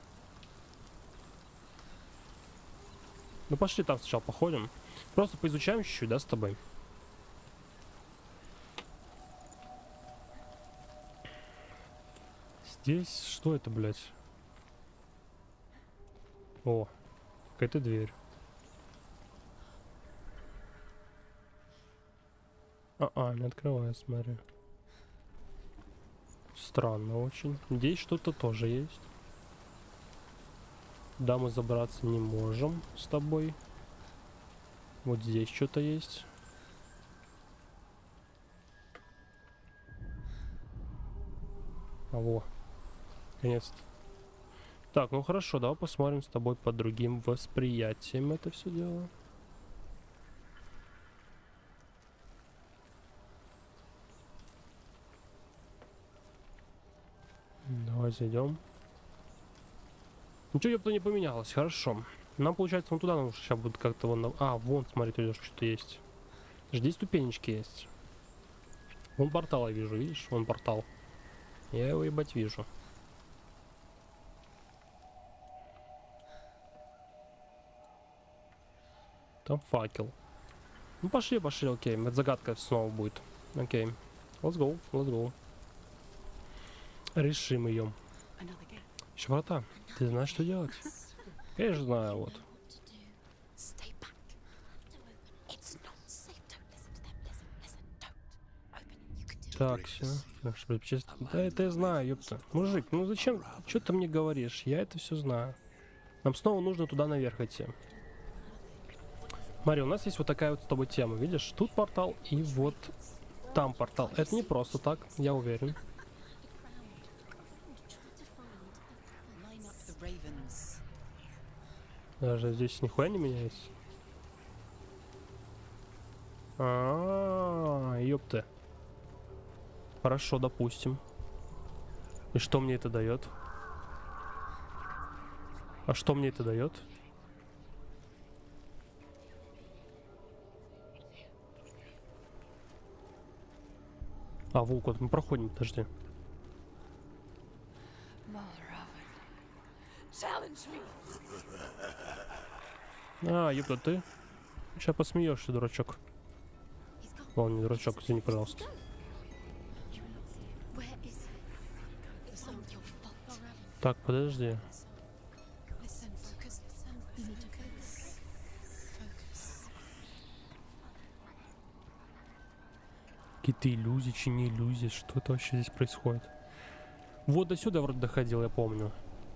Ну пошли там сначала походим. Просто поизучаем чуть-чуть, да, с тобой? Здесь что это, блядь? О, какая-то дверь. Не открываю, смотри. Странно очень. Здесь что-то тоже есть. Да, мы забраться не можем с тобой. Вот здесь что-то есть. Во. Наконец-то. Так, ну хорошо, давай посмотрим с тобой по другим восприятиям это все дело. Давай зайдем. Ничего, ёпта, не поменялось, хорошо. Нам, получается, вон туда нужно сейчас будет как-то вон... вон, смотри, тут что-то есть. Здесь ступенечки есть. Вон портал я вижу, видишь? Вон портал. Я его, ебать, вижу. Там факел. Ну пошли, пошли, окей. Это загадка снова будет. Окей. Let's go, let's go. Решим ее. Another gate. Еще врата. Ты знаешь, что делать? Я же знаю, вот. What to do? Stay back. Don't open. It's not safe. Don't listen to them. Listen, listen. Don't open. You can do it. Так, все. Да это я знаю, ёпта. Мужик, ну зачем? Что ты мне говоришь? Я это все знаю. Нам снова нужно туда наверх идти. Смотри, у нас есть вот такая вот с тобой тема, видишь? Тут портал и вот там портал. Это не просто так, я уверен. Line up the ravens. Даже здесь нихуя не меняется. Ёпта. Хорошо, допустим. И что мне это дает? А что мне это дает? А, волк, вот мы проходим, подожди. Ёпта, ты? Сейчас посмеешься, дурачок. He's gone. Ладно, не дурачок, извини, пожалуйста. Where is he? It's not your fault. Так, подожди. Listen, focus. Listen. You need to focus. Focus. Какие-то иллюзии, чи не иллюзии, что это вообще здесь происходит? Вот до сюда вроде доходил, я помню.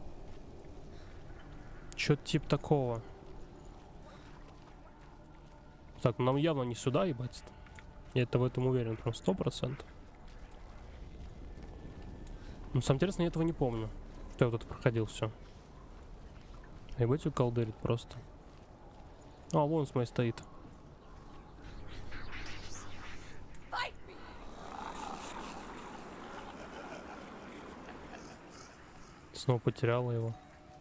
Чё-то типа такого. Так, нам явно не сюда, ебать. Я это в этом уверен, прям 100%. Ну, самое интересное, я этого не помню. Что я вот это проходил все. Ебать, его колдырит просто. А, вон с моей стоит. Снова потеряла его.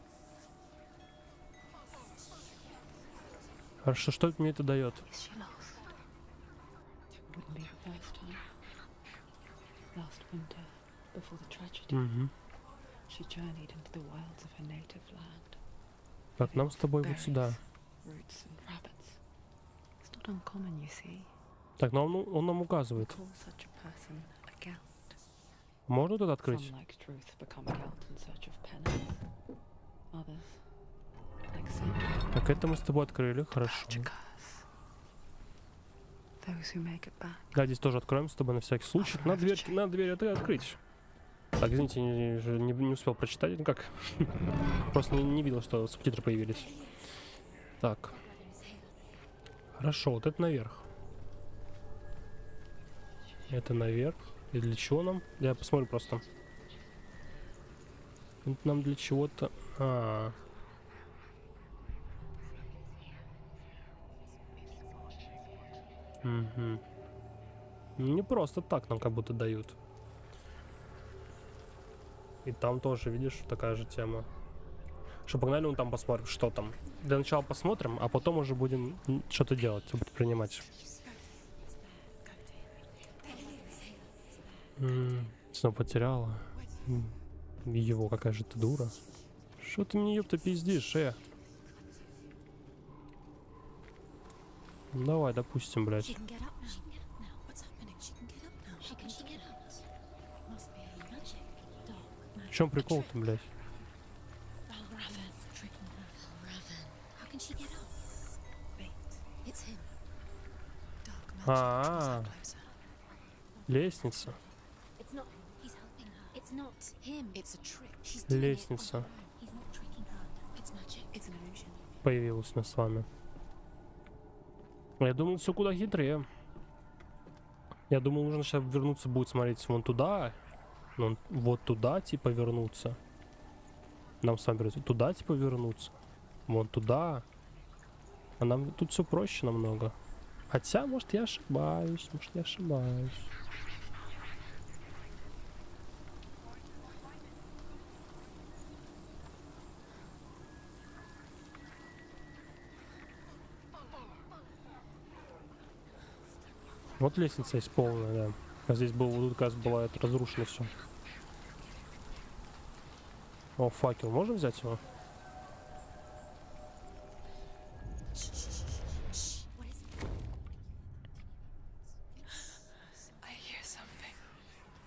Хорошо, что мне это дает? Is she lost? Wouldn't be her first time. Last winter, before the tragedy, Угу. she journeyed into the wilds of her native land. Так, нам с тобой вот Berries, сюда. roots and rabbits. It's not uncommon, you see. Так, но он нам We указывает. call such a person a Gelt. Можно тут открыть? Some, like truth, become a Gelt in search of penance. Others, like sin, Так, это мы с тобой открыли, хорошо. catch a curse. Those who make it back. Да, здесь тоже откроем с тобой на всякий случай. Надо дверь это открыть. Так, извините, не успел прочитать. Ну как? Просто не видел, что субтитры появились. Так. Хорошо, вот это наверх. Это наверх. И для чего нам? Я посмотрю просто. Это нам для чего-то... Угу. Не просто так нам как будто дают. И там тоже, видишь, такая же тема. Что, погнали, вон там посмотрим, что там. Для начала посмотрим, а потом уже будем что-то делать, предпринимать. Снова потеряла. Его, какая же ты дура. Что ты мне, ёпта, пиздишь, Давай, допустим, блядь. She can get up now. She can get up now. What's happening? She can get up now. She can get up. It must be magic. Dark magic. В чем прикол-то, блядь? Raven. Tricking her. Raven. How can she get up? Wait. It's him. Dark magic. А-а. Draws her closer. Лестница. It's not him. He's helping her. It's not him. It's a trick. She's doing Лестница it on her own. He's not tricking her. It's magic. It's an illusion. появилась у нас с вами. Я думал, все куда хитрее. Я думал, нужно сейчас вернуться будет смотреть вон туда. Ну, вот туда, типа, вернуться. Нам с вами придется туда, типа, вернуться. Вон туда. А нам тут все проще намного. Хотя, может, я ошибаюсь. Может, я ошибаюсь. Вот лестница есть полная, да. А здесь был, вот тут, кажется, было это разрушено все. О, факел. Можем взять его?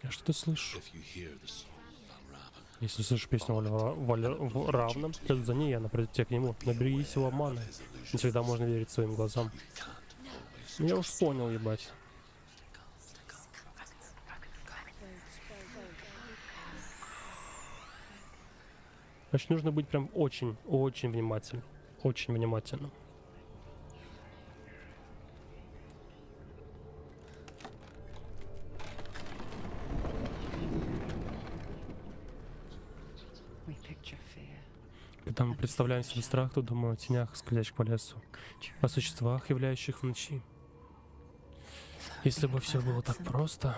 Я что-то слышу. If you hear the song of Valravan, Если слышишь песню в равном, следуй за ней, она придет тебе к нему. Наберись его обмана. Не всегда можно верить своим глазам. Я уж понял, ебать. Значит, нужно быть прям очень внимательным. Очень внимательным. We picture fear, Когда мы представляем себе страх, то думаем о тенях, скользящих по лесу, о существах, являющих в ночи. Если бы все было так просто,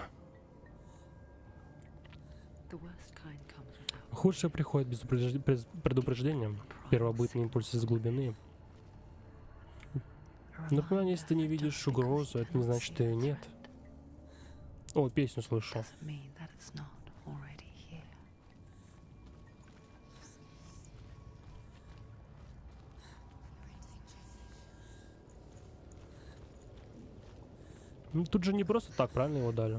the worst kind comes without. худшее приходит без предупреждения. Первобытный импульс из глубины. Например, если ты не видишь угрозу, это не значит, что ее нет. О, песню слышу. Doesn't mean that it's not already here. Ну, тут же не просто так, правильно его дали?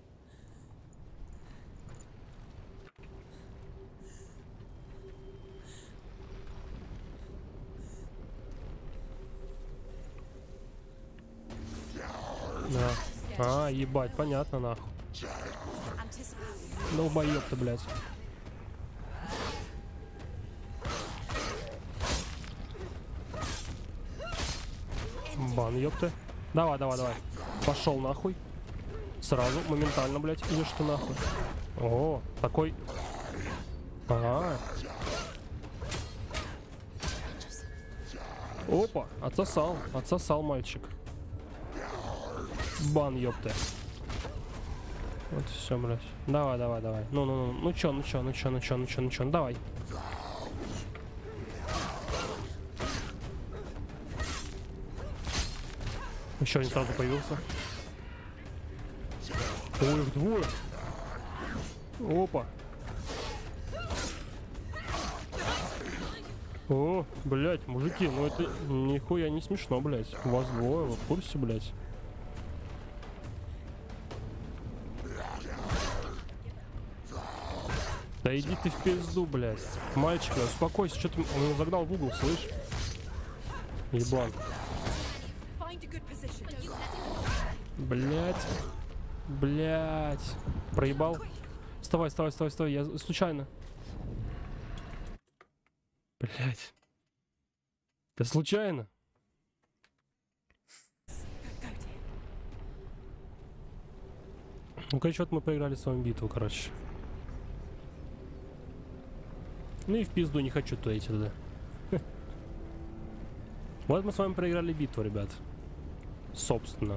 Да. А, ебать, понятно, нахуй. Долбоёб ты, блядь. Бан, ёпты. Давай. Пошел нахуй. Сразу, моментально, блядь, идешь ты нахуй. О, такой. Ага. Опа, отсосал мальчик. Бан, ёпты. Вот все, блядь. Давай. Ну чё, давай. Еще один сразу появился. Ой, их двое. Опа. О, блядь, мужики, ну это нихуя не смешно, блядь. У вас двое, вы в курсе, блядь? Да иди ты в пизду, блядь. Мальчик, успокойся, что ты меня загнал в угол, слышь? Ебан. Блядь. Проебал? Вставай, я случайно. Блядь. Да случайно? Ну, короче, вот мы проиграли с вами битву, короче. Ну и в пизду не хочу туда идти туда. Вот мы с вами проиграли битву, ребят. Собственно.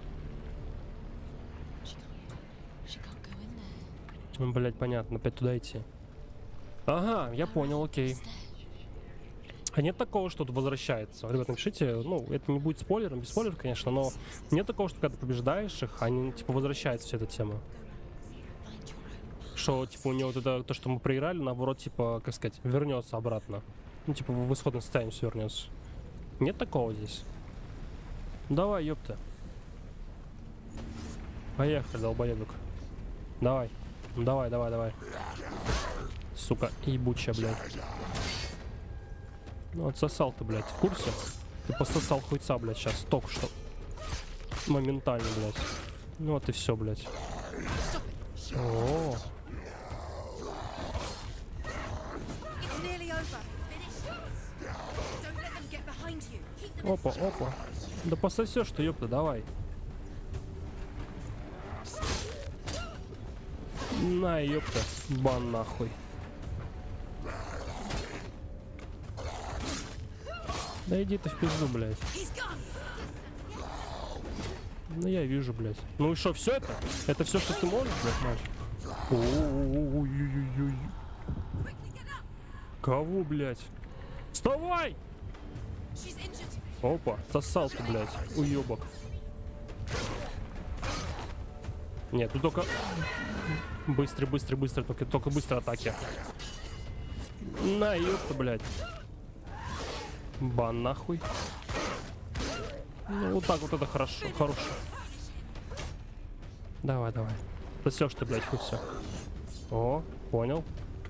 Ну, блядь, понятно, опять туда идти. Ага, я понял, окей. А нет такого, что тут возвращается? Ребят, напишите, ну, это не будет спойлером, без спойлеров, конечно, но нет такого, что когда ты побеждаешь их, они, типа, возвращается вся эта тема. Что, типа, у него вот это, то, что мы проиграли, наоборот, типа, как сказать, вернется обратно. Ну, типа, в исходное состояние все вернется. Нет такого здесь. Давай, ёпта. Поехали, долбоебик. Давай. Сука, ебучая, блядь. Ну, отсосал ты, блядь, в курсе? Ты пососал хуйца, блядь, сейчас, только что. Моментально, блядь. Ну вот и все, блядь. О. Опа. Да пососешь ты, ёпта, давай. На, ёпта, бан нахуй. Да иди ты в пизду, блядь. Ну я вижу, блядь. Ну и что, все это? Это все, что ты можешь, блядь, мальчик? Ой-ой-ой. Кого, блядь? Вставай! Опа, сосал ты, блядь, уебок. Нет, тут только быстро, только быстро атаки. На, ёпта, блядь. Бан нахуй. Ну, вот так вот это хорошо. Давай. Сосешь ты, блядь, хуй всё. О, понял.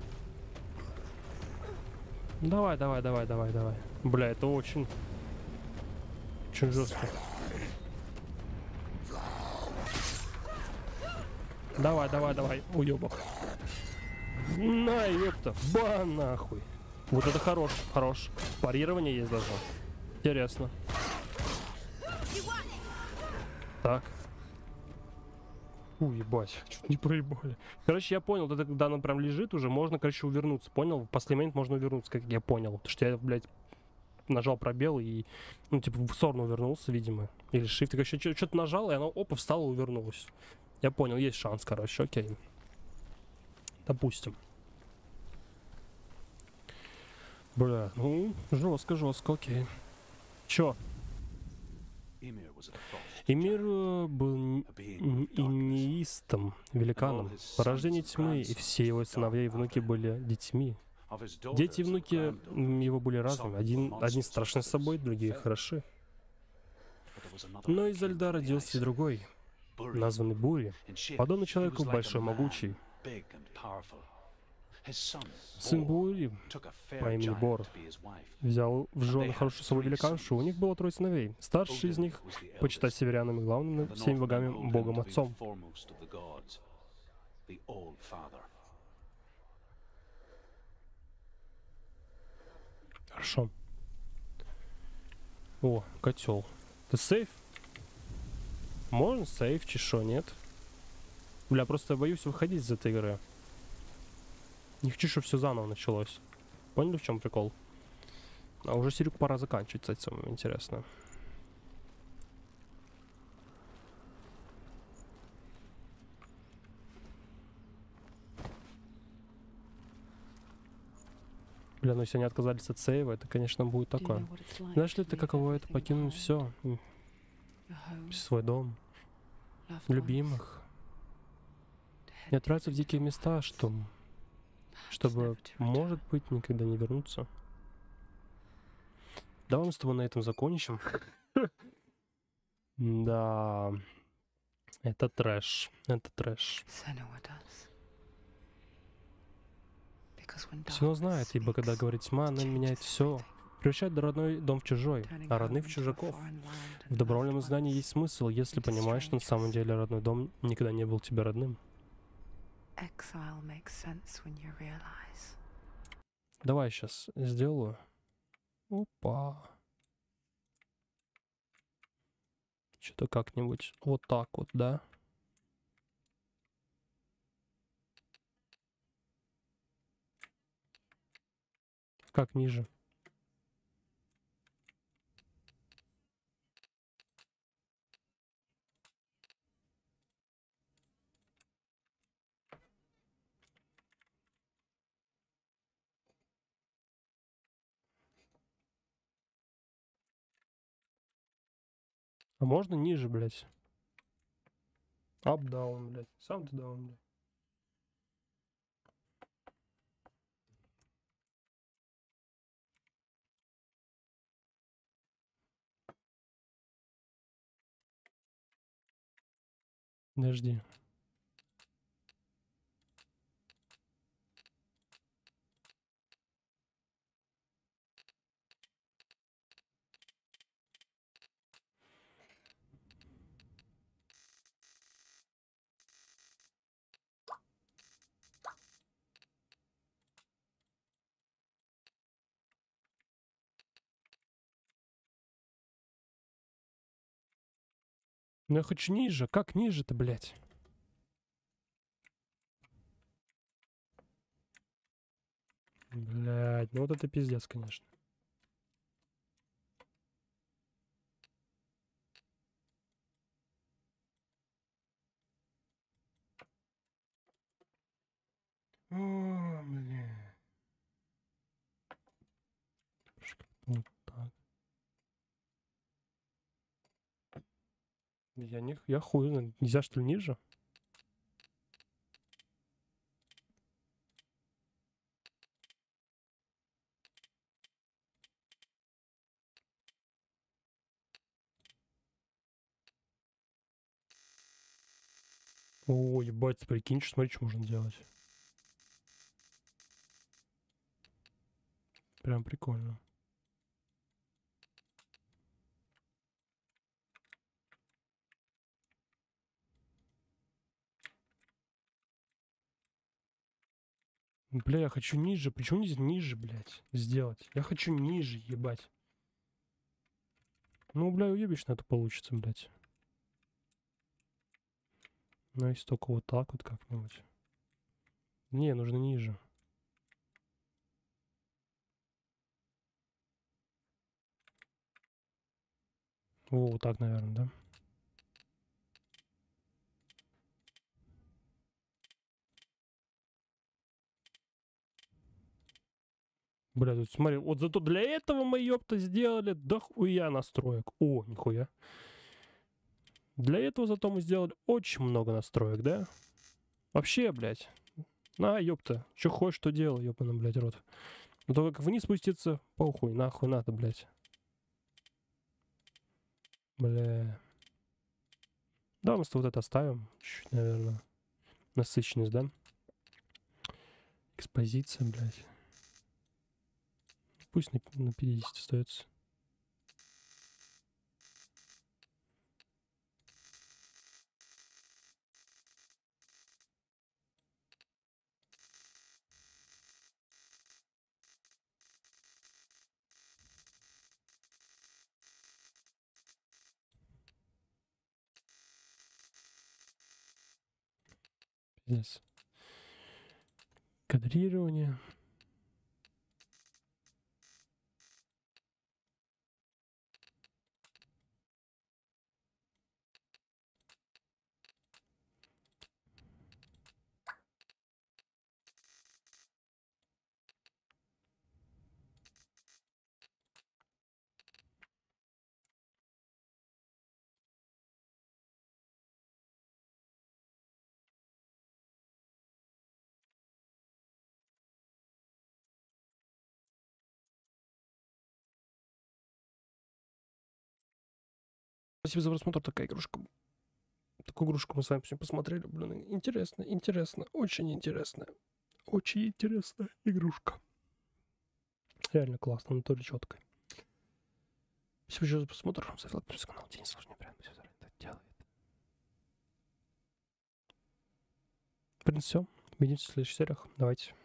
Давай, давай, давай, давай, давай. Бля, это очень жестко. Давай, давай, давай, уёбок. На, ёпта, ба, нахуй. Вот это хорош, хорош. Парирование есть даже. Интересно. Так. Ебать, чуть не проебали. Короче, я понял, это когда она прям лежит уже, можно, короче, увернуться. Понял? В последний момент можно увернуться, как я понял. Потому что я, блядь, нажал пробел и, ну, типа, в сторону увернулся, видимо. Или shift. Короче, что-то нажал, и она, опа, встала и увернулась. Я понял, есть шанс, короче, окей. Допустим. Бля, ну, жестко, окей. Чё? Эмир был инеистом, великаном, порождение тьмы, и все его сыновья и внуки были детьми. Дети и внуки его были разными. Одни страшны собой, другие хороши. Но изо льда родился и другой, названный Бури, подобный человеку большой, могучий. Сын Бури по имени Бор взял в жены хорошую свою великаншу. У них было 3 сыновей. Старший из них почитать северянам и главным над всеми богами Богом Отцом. Хорошо. О, котел. Ты сейф? Можно сейф, чешо, нет? Бля, просто боюсь выходить из этой игры. Не хочу, чтобы все заново началось. Поняли, в чем прикол? А уже серию пора заканчивать, кстати, самое интересное. Бля, ну если они отказались от сейва, это, конечно, будет такое. Знаешь ли ты, каково это покинуть все? Свой дом, любимых. И отправиться в дикие места, чтобы, может быть, никогда не вернуться. Давай мы с тобой на этом закончим. Да, это трэш, это трэш. Сино знает, ибо когда говорит тьма, она меняет все, превращает родной дом в чужой, а родных в чужаков. В добровольном знании есть смысл, если понимаешь, что на самом деле родной дом никогда не был тебе родным. Давай сейчас сделаю. Опа. Что-то как-нибудь вот так вот, да? Как ниже? А можно ниже, блядь? Up, down, блядь. Sound down, блядь. Подожди. Ну я хочу ниже. Как ниже-то, блядь? Блядь, ну вот это пиздец, конечно. О, блин. Вот так. Я хуй знаю. Нельзя, что ли, ниже? О, ебать, прикинь, смотри, что можно делать. Прям прикольно. Бля, я хочу ниже. Почему нельзя ниже, блядь, сделать? Я хочу ниже, ебать. Ну, бля, уебишь на это получится, блядь. Ну, если только вот так вот как-нибудь. Не, нужно ниже. О, вот так, наверное, да? Бля, тут смотри, вот зато для этого мы, ёпта, сделали дохуя настроек. О, нихуя. Для этого зато мы сделали очень много настроек, да? Вообще, блядь. На, ёпта. Чё хочешь, что делай, ёпаный, блядь, рот. Ну то как вниз спуститься, похуй, нахуй надо, блядь. Бля. Да, мы вот это оставим. Чуть, наверное. Насыщенность, да? Экспозиция, блядь. Пусть на 50 остается. Здесь. Кадрирование. Спасибо за просмотр, такая игрушка. Такую игрушку мы с вами сегодня посмотрели. Блин, интересно, интересно, очень интересно. Очень интересная игрушка. Реально классно, но тоже четко. Спасибо еще за просмотр. Ставь лайк, подписывайся на канал. День сложнее, прям все это делает. В принципе, все. Увидимся в следующих сериях. Давайте.